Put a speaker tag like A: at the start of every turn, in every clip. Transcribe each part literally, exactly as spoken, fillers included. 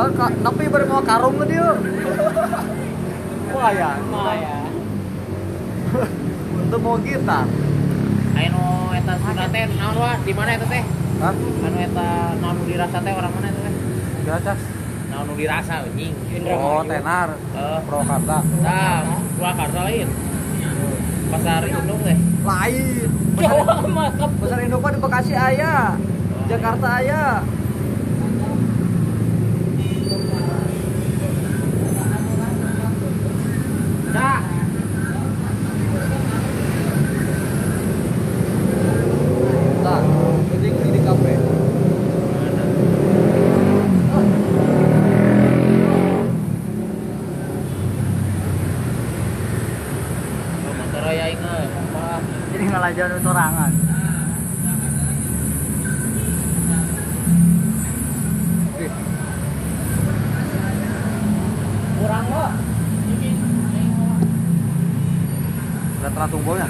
A: Tapi baru mau karung ke dia. Wah ya,
B: Wah ya.
A: untuk mau gitar.
B: Ayo eta sunat teh naon wa? Di mana eta teh?
A: Hah?
B: Anu eta naon nu dirasa teh orang mana eta teh?
A: Diracas.
B: Naon nu dirasa anjing.
A: Oh, tenar.
B: Heeh.
A: Purwakarta.
B: Tah, Purwakarta lain. Pasar Indung teh.
A: Lain.
B: Jawa mah
A: Pasar Induk di Bekasi aya. Jakarta aya.
B: Cak.
A: Nah, penting di kafe.
B: Motor raya ingat.
A: Jadi ngelajar sorangan.
B: Kurang kok.
A: Udah telah tunggulnya.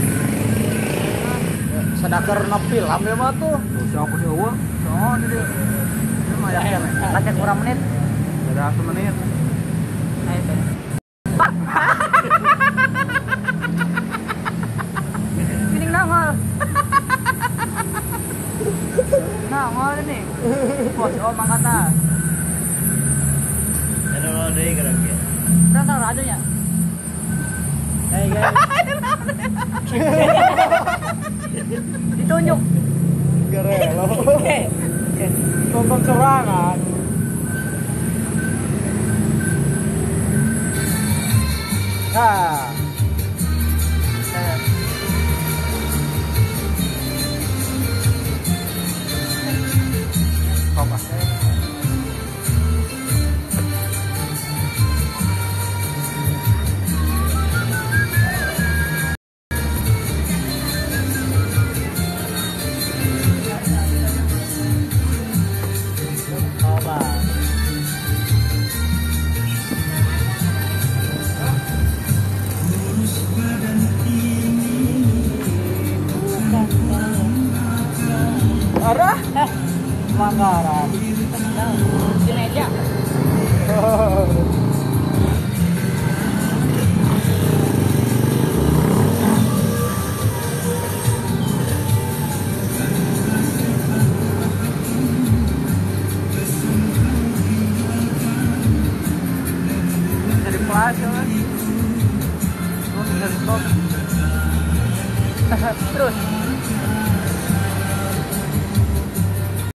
A: Sedakar nepil, ambil mah tuh. Siapa aku dewa? Oh, ini dia. Ini mah ya. Lacak kurang menit. Udah semenit.
B: Ayo teh.
A: Pining nangol. Nangol ini. Bos, oh mangkata.
B: Ada lo deui gerak ya.
A: Rasa rajanya. Hey guys. Ditunjuk. Gerelo. Tonton serangan. Nah. Apa? Arah? Eh, Manggaran.
B: Di meja.